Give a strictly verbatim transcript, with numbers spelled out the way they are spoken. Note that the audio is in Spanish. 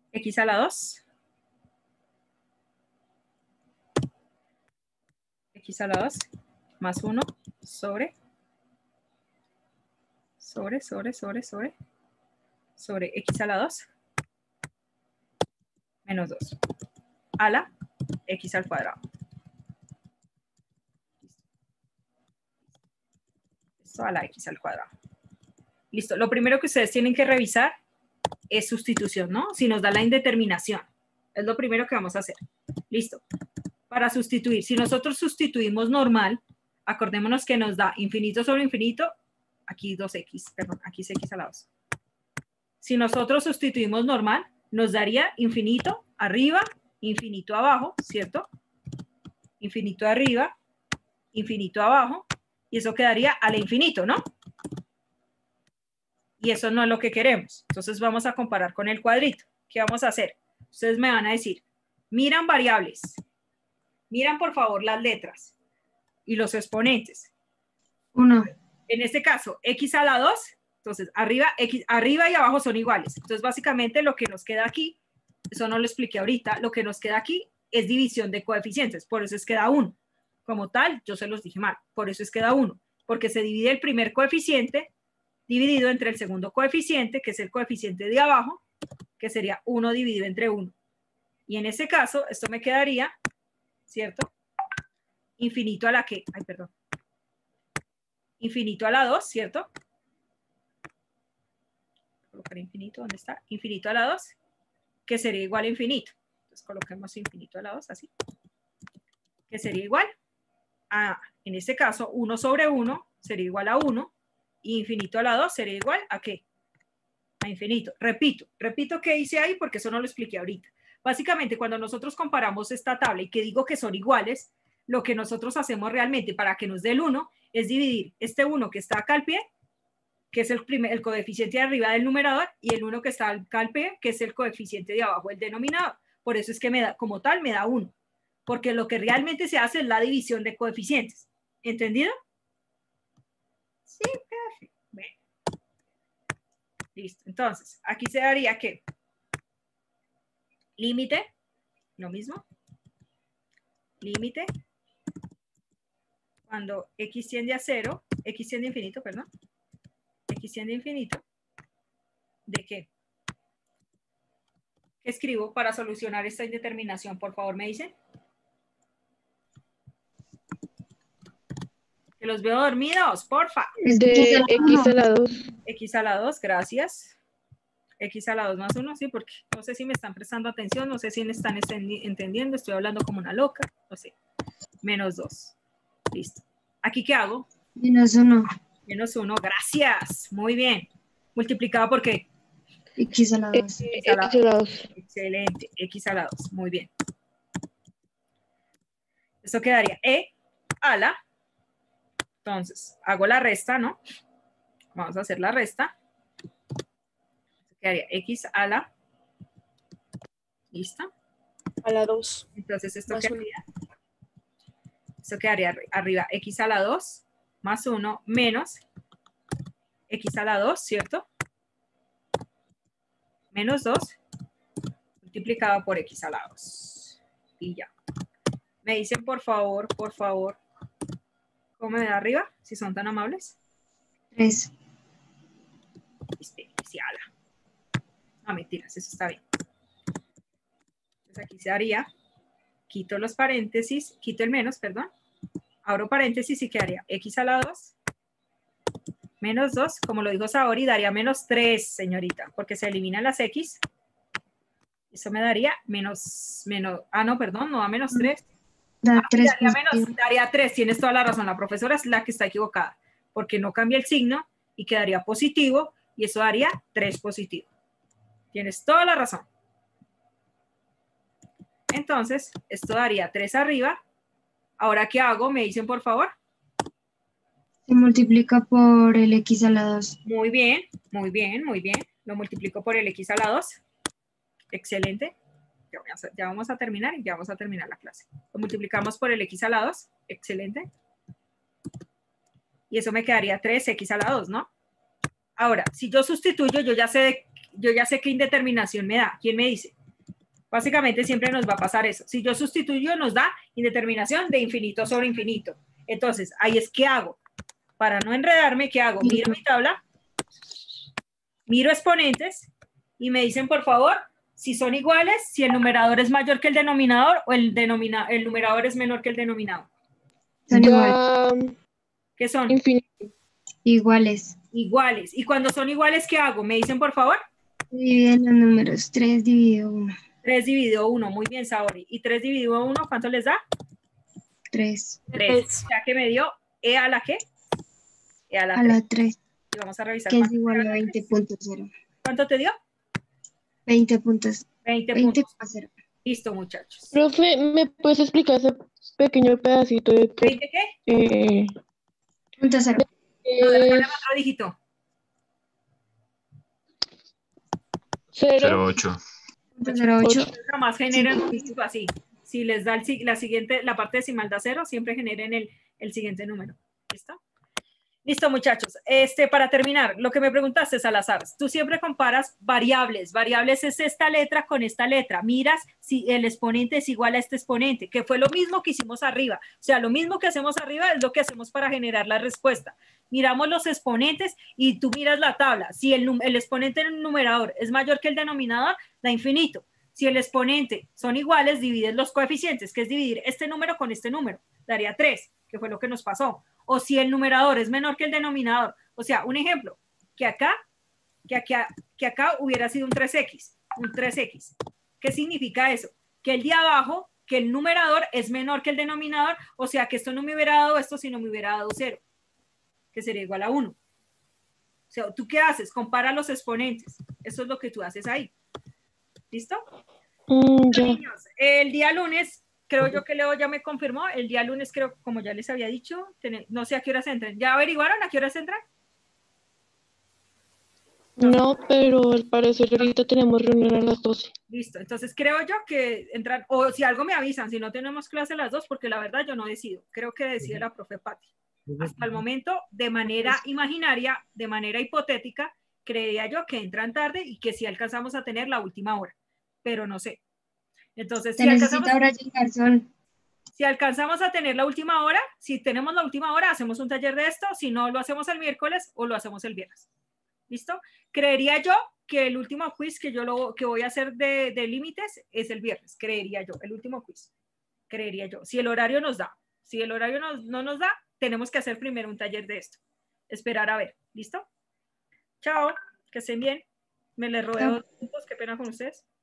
X a la dos. X a la dos más uno sobre, sobre, sobre, sobre, sobre, sobre X a la dos menos dos a la X al cuadrado. Esto a la X al cuadrado. Listo. Lo primero que ustedes tienen que revisar es sustitución, ¿no? Si nos da la indeterminación. Es lo primero que vamos a hacer. Listo. Para sustituir, si nosotros sustituimos normal, acordémonos que nos da infinito sobre infinito, aquí dos X, perdón, aquí es X a la dos. Si nosotros sustituimos normal, nos daría infinito arriba, infinito abajo, ¿cierto? Infinito arriba, infinito abajo, y eso quedaría al infinito, ¿no? Y eso no es lo que queremos. Entonces vamos a comparar con el cuadrito. ¿Qué vamos a hacer? Ustedes me van a decir, miran variables, miran por favor las letras y los exponentes. Uno. En este caso, X a la dos, entonces arriba, X, arriba y abajo son iguales. Entonces básicamente lo que nos queda aquí, eso no lo expliqué ahorita, lo que nos queda aquí es división de coeficientes, por eso es que da uno. Como tal, yo se los dije mal, por eso es que da uno, porque se divide el primer coeficiente dividido entre el segundo coeficiente, que es el coeficiente de abajo, que sería uno dividido entre uno. Y en ese caso, esto me quedaría, ¿cierto? Infinito a la que, ay, perdón. Infinito a la dos, ¿cierto? Colocar infinito, ¿dónde está? Infinito a la dos, que sería igual a infinito. Entonces coloquemos infinito a la dos, así. Que sería igual a, en este caso, uno sobre uno sería igual a uno, y infinito a la dos sería igual a ¿qué? A infinito. Repito, repito qué hice ahí porque eso no lo expliqué ahorita. Básicamente, cuando nosotros comparamos esta tabla y que digo que son iguales, lo que nosotros hacemos realmente para que nos dé el uno es dividir este uno que está acá al pie, que es el, primer, el coeficiente de arriba del numerador, y el uno que está acá al pie, que es el coeficiente de abajo del denominador. Por eso es que me da, como tal me da uno. Porque lo que realmente se hace es la división de coeficientes. ¿Entendido? Sí, perfecto. Bueno. Listo. Entonces, aquí se daría que límite, lo mismo. Límite. Cuando X tiende a cero, X tiende a infinito, perdón. X tiende a infinito. ¿De qué? ¿Qué escribo para solucionar esta indeterminación? Por favor, me dicen. Que los veo dormidos, porfa. De X a la dos. X a la dos, gracias. X a la dos más uno, sí, porque no sé si me están prestando atención, no sé si me están entendiendo, estoy hablando como una loca, no sé. Menos dos. Listo. ¿Aquí qué hago? Menos uno. Menos uno, gracias. Muy bien. ¿Multiplicado por qué? X a la dos. X a la dos. Excelente. X a la dos. Muy bien. Esto quedaría E a la. Entonces, hago la resta, ¿no? Vamos a hacer la resta. Esto quedaría X a la. ¿Listo? A la dos. Entonces, esto Más quedaría. Uno. Esto quedaría arriba X a la dos más uno menos X a la dos, ¿cierto? Menos dos multiplicado por X a la dos. Y ya. Me dicen, por favor, por favor, ¿cómo me da arriba? Si son tan amables. tres. No, mentiras, eso está bien. Entonces aquí se daría, quito los paréntesis, quito el menos, perdón. Abro paréntesis y quedaría X a la dos menos dos, como lo dijo Saori, daría menos tres, señorita, porque se eliminan las X. Eso me daría menos, menos, ah, no, perdón, no da menos tres. Da Ah, tres daría, menos, daría tres, tienes toda la razón, la profesora es la que está equivocada, porque no cambia el signo y quedaría positivo, y eso daría tres positivo. Tienes toda la razón. Entonces, esto daría tres arriba. Ahora, ¿qué hago? Me dicen, por favor. Se multiplica por el X a la dos. Muy bien, muy bien, muy bien. Lo multiplico por el X a la dos. Excelente. Ya, voy a hacer, ya vamos a terminar y ya vamos a terminar la clase. Lo multiplicamos por el X a la dos. Excelente. Y eso me quedaría tres X a la dos, ¿no? Ahora, si yo sustituyo, yo ya sé, yo ya sé qué indeterminación me da. ¿Quién me dice? Básicamente siempre nos va a pasar eso. Si yo sustituyo, nos da indeterminación de infinito sobre infinito. Entonces, ahí es ¿qué hago? Para no enredarme, ¿qué hago? Miro mi tabla, miro exponentes y me dicen, por favor, si son iguales, si el numerador es mayor que el denominador o el, denomina el numerador es menor que el denominador. Son Ya, ¿Qué son? infinito. iguales. Iguales. Y cuando son iguales, ¿qué hago? ¿Me dicen, por favor? Dividen los números. tres dividido uno. tres dividido uno. Muy bien, Saori. ¿Y tres dividido uno, cuánto les da? tres. tres. Ya que me dio E a la qué? E a la A tres. la tres. Y vamos a revisar. Que es cuánto igual te a da la veinte tres. punto cero. ¿Cuánto te dio? veinte puntos. veinte veinte puntos. punto cero. Listo, muchachos. Profe, ¿me puedes explicar ese pequeño pedacito de por ¿veinte qué? qué Punto cero. No, déjale es otro dígito. cero? cero ocho. Punto cero ocho. Jamás generen Sí, un listo. dígito así. Si les da el, si- la siguiente, la parte decimal da cero, siempre generen el, el siguiente número. ¿Listo? Listo, muchachos. Este, para terminar, lo que me preguntaste, Salazar, tú siempre comparas variables. Variables es esta letra con esta letra. Miras si el exponente es igual a este exponente, que fue lo mismo que hicimos arriba. O sea, lo mismo que hacemos arriba es lo que hacemos para generar la respuesta. Miramos los exponentes y tú miras la tabla. Si el, el exponente en el numerador es mayor que el denominador, da infinito. Si el exponente son iguales, divides los coeficientes, que es dividir este número con este número. Daría tres, que fue lo que nos pasó. O si el numerador es menor que el denominador. O sea, un ejemplo, que acá, que acá, que acá hubiera sido un tres equis, un tres equis. ¿Qué significa eso? Que el de abajo, que el numerador es menor que el denominador, o sea, que esto no me hubiera dado esto, sino me hubiera dado cero, que sería igual a uno. O sea, ¿tú qué haces? Compara los exponentes. Eso es lo que tú haces ahí. ¿Listo? Mm, ya. Niños, el día lunes, creo yo que Leo ya me confirmó, el día lunes creo, como ya les había dicho, ten, no sé a qué horas entran. ¿Ya averiguaron a qué horas entran? No, pero al parecer ahorita tenemos reunión a las doce. Listo, entonces creo yo que entran, o si algo me avisan, si no tenemos clase a las dos, porque la verdad yo no decido, creo que decide la profe Patti. Hasta el momento, de manera imaginaria, de manera hipotética, creería yo que entran tarde y que sí alcanzamos a tener la última hora, pero no sé. Entonces, Se si necesita alcanzamos, ahora llegar sol. si alcanzamos a tener la última hora, si tenemos la última hora, hacemos un taller de esto, si no, lo hacemos el miércoles o lo hacemos el viernes. ¿Listo? Creería yo que el último quiz que yo lo, que voy a hacer de, de límites es el viernes, creería yo, el último quiz, creería yo, si el horario nos da. Si el horario no, no nos da, tenemos que hacer primero un taller de esto. Esperar a ver, ¿listo? Chao, que estén bien. Me les robé dos puntos, qué pena con ustedes.